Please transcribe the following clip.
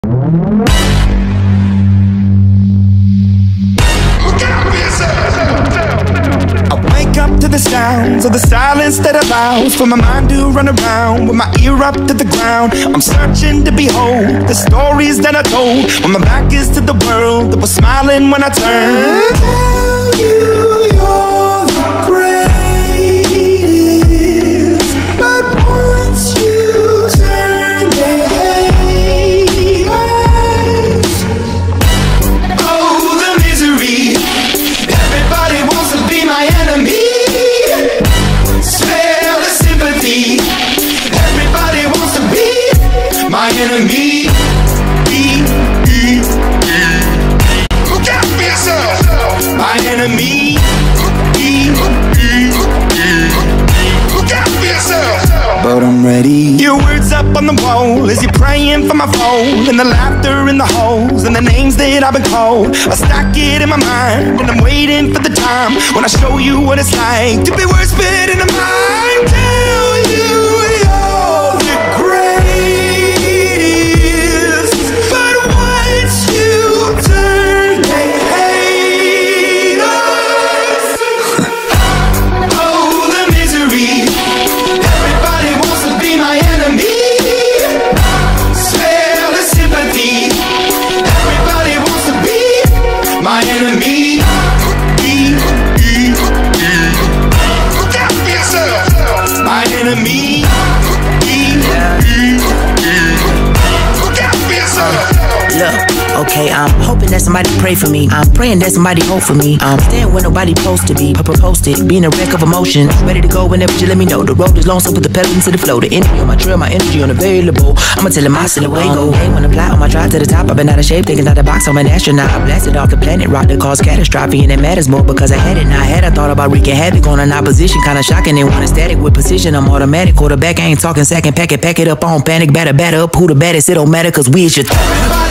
I wake up to the sounds of the silence that allows for my mind to run around with my ear up to the ground. I'm searching to behold the stories that I told when my back is to the world that was smiling when I turned. Tell you you're the greatest, but once you turn they hate us. Oh, the misery. Everybody wants to be my enemy. Smell the sympathy. Everybody wants to be my enemy. Look out for yourself. My enemy. Look out for yourself. But I'm ready. Your words up on the wall as you're praying for my fall, and the laughter in the halls and the names that I've been called. I stack it in my mind and I'm waiting for the time when I show you what it's like to be worse fit in the mind. Tell you you're the greatest, but once you turn they hate us. Oh, the misery. Everybody wants to be my enemy. Smell the sympathy. Everybody wants to be my enemy. Look out for yourself. My enemy. Look out for yourself. Look, okay, I'm hoping that somebody pray for me. I'm praying that somebody hope for me. I'm staying where nobody supposed to be. Posted, being a wreck of emotion. Ready to go whenever you let me know. The road is long, so put the pedal into the flow. The energy on my trail, my energy unavailable. I'ma tell him I still away go. Hey, when I fly on my drive to the top, I've been out of shape, thinking out the box. I'm an astronaut. I blasted off the planet, rock that caused catastrophe, and it matters more because I had it. Now I had, I thought about wreaking havoc on an opposition, kinda shocking. They want a static with precision. I'm automatic, quarterback. I ain't talking second, pack it up on panic, batter up. Who the baddest? It don't matter, cause we is your